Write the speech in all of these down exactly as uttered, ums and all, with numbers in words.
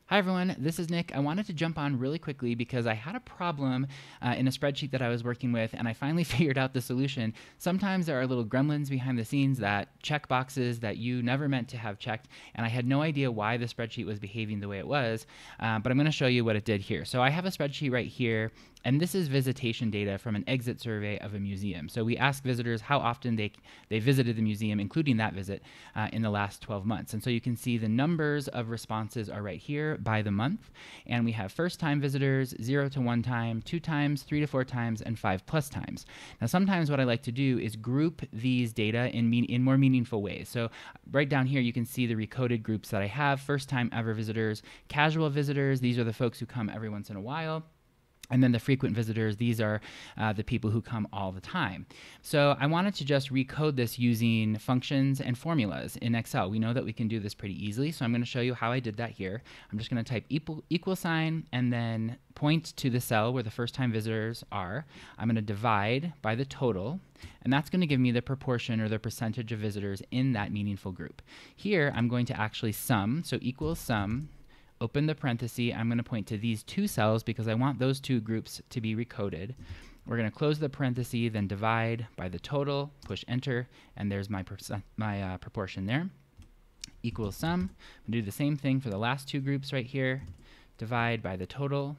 Hi everyone, this is Nick. I wanted to jump on really quickly because I had a problem uh, in a spreadsheet that I was working with, and I finally figured out the solution. Sometimes there are little gremlins behind the scenes that check boxes that you never meant to have checked, and I had no idea why the spreadsheet was behaving the way it was, uh, but I'm going to show you what it did here. So I have a spreadsheet right here, and this is visitation data from an exit survey of a museum. So we ask visitors how often they, they visited the museum, including that visit, uh, in the last twelve months. And so you can see the numbers of responses are right here by the month, and we have first time visitors, zero to one time, two times, three to four times, and five plus times. Now sometimes what I like to do is group these data in, mean, in more meaningful ways. So right down here you can see the recoded groups that I have: first time ever visitors, casual visitors, these are the folks who come every once in a while. And then the frequent visitors, these are uh, the people who come all the time. So I wanted to just recode this using functions and formulas in Excel. We know that we can do this pretty easily, so I'm going to show you how I did that here. I'm just going to type equal, equal sign and then point to the cell where the first time visitors are. I'm going to divide by the total, and that's going to give me the proportion or the percentage of visitors in that meaningful group. Here I'm going to actually sum, so equals sum, open the parenthesis. I'm going to point to these two cells because I want those two groups to be recoded. We're going to close the parenthesis, then divide by the total, push enter, and there's my, percent, my uh, proportion there. Equals sum. I'm going to do the same thing for the last two groups right here. Divide by the total.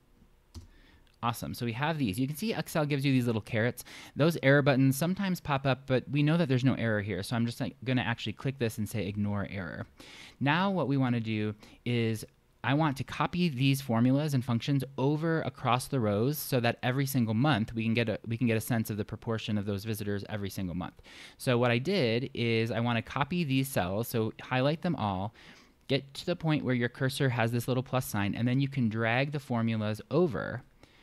Awesome. So we have these. You can see Excel gives you these little carrots. Those error buttons sometimes pop up, but we know that there's no error here. So I'm just like, going to actually click this and say ignore error. Now what we want to do is I want to copy these formulas and functions over across the rows so that every single month we can get a, we can get a sense of the proportion of those visitors every single month. So what I did is I want to copy these cells, so highlight them all, get to the point where your cursor has this little plus sign, and then you can drag the formulas over.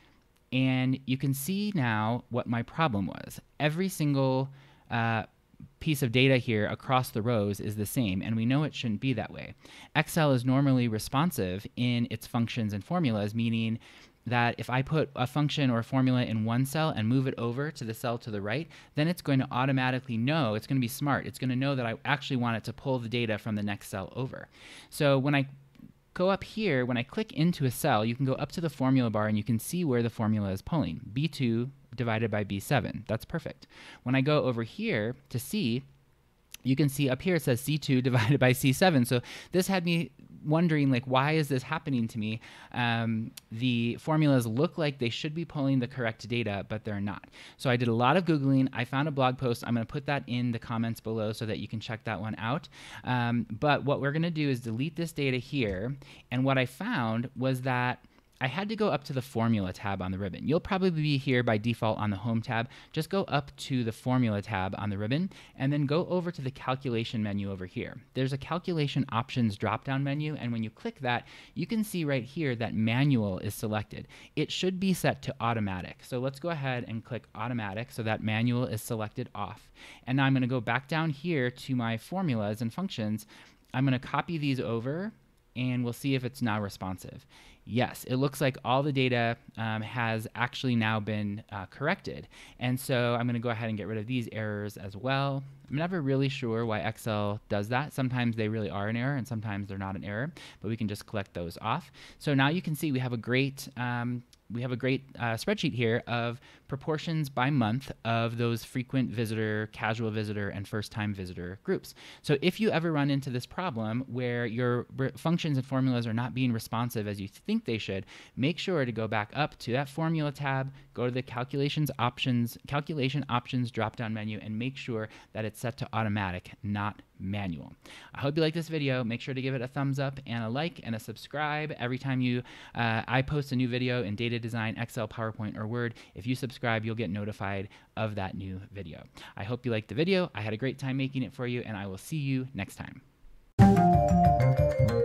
And you can see now what my problem was. Every single uh, piece of data here across the rows is the same, and we know it shouldn't be that way. Excel is normally responsive in its functions and formulas, meaning that if I put a function or a formula in one cell and move it over to the cell to the right, then it's going to automatically know, it's going to be smart, it's going to know that I actually want it to pull the data from the next cell over. So when I go up here, when I click into a cell, you can go up to the formula bar and you can see where the formula is pulling. B two divided by B seven. That's perfect. When I go over here to C, you can see up here it says C two divided by C seven. So this had me wondering, like, why is this happening to me? Um, the formulas look like they should be pulling the correct data, but they're not. So I did a lot of Googling. I found a blog post. I'm going to put that in the comments below so that you can check that one out. Um, but what we're going to do is delete this data here. And what I found was that I had to go up to the Formula tab on the ribbon. You'll probably be here by default on the Home tab. Just go up to the Formula tab on the ribbon, and then go over to the Calculation menu over here. There's a Calculation Options drop-down menu, and when you click that, you can see right here that Manual is selected. It should be set to Automatic. So let's go ahead and click Automatic so that Manual is selected off. And now I'm going to go back down here to my formulas and functions. I'm going to copy these over, and we'll see if it's now responsive. Yes, it looks like all the data um, has actually now been uh, corrected. And so I'm going to go ahead and get rid of these errors as well. I'm never really sure why Excel does that. Sometimes they really are an error, and sometimes they're not an error, but we can just collect those off. So now you can see we have a great um, we have a great uh, spreadsheet here of proportions by month of those frequent visitor, casual visitor, and first-time visitor groups. So if you ever run into this problem where your functions and formulas are not being responsive as you think they should, make sure to go back up to that Formula tab, go to the Calculations Options, Calculation Options drop-down menu, and make sure that it's set to Automatic, not Manual. I hope you like this video. Make sure to give it a thumbs up and a like and a subscribe. Every time you uh, I post a new video in data design, Excel, PowerPoint, or Word, if you subscribe, you'll get notified of that new video. I hope you liked the video. I had a great time making it for you, and I will see you next time.